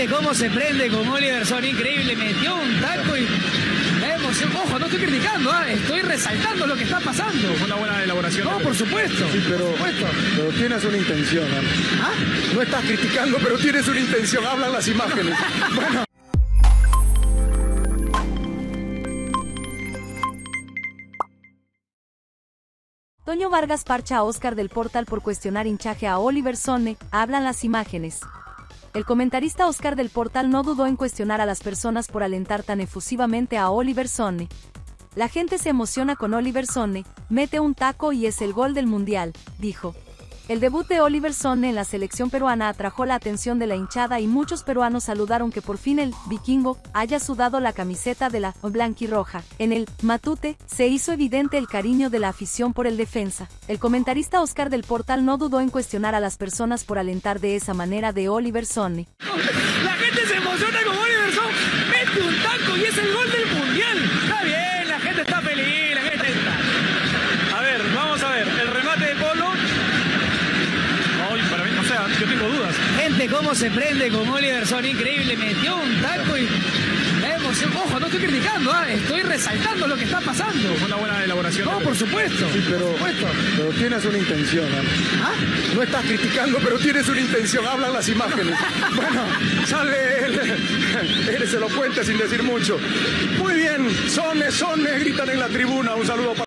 Gente, cómo se prende con Oliver Son, increíble, metió un taco y la emoción. Ojo, no estoy criticando, estoy resaltando lo que está pasando. Fue una buena elaboración. No, por supuesto. Sí, pero tienes una intención. No estás criticando, pero tienes una intención. Hablan las imágenes. Bueno. Toño Vargas parcha a Oscar del Portal por cuestionar hinchaje a Oliver Sonne, hablan las imágenes. El comentarista Oscar del Portal no dudó en cuestionar a las personas por alentar tan efusivamente a Oliver Sonne. La gente se emociona con Oliver Sonne, mete un taco y es el gol del mundial, dijo. El debut de Oliver Sonne en la selección peruana atrajo la atención de la hinchada y muchos peruanos saludaron que por fin el vikingo haya sudado la camiseta de la blanquirroja. En el Matute se hizo evidente el cariño de la afición por el defensa. El comentarista Oscar del Portal no dudó en cuestionar a las personas por alentar de esa manera de Oliver Sonne. La gente se emociona con Oliver Son, mete un taco y es el gol del mundial. Está bien, la gente está feliz, la gente está. A ver, vamos a ver, el remate de Polo. Para mí, o sea, yo tengo dudas. Gente, cómo se prende con Oliver Son, increíble, metió un taco y la emoción. Ojo, no estoy criticando, estoy resaltando lo que está pasando. Fue una buena elaboración. No, por supuesto. Sí, pero tienes una intención. No estás criticando, pero tienes una intención. Hablan las imágenes. Bueno, sale él se lo cuenta sin decir mucho. Muy bien, Sonne, gritan en la tribuna. Un saludo para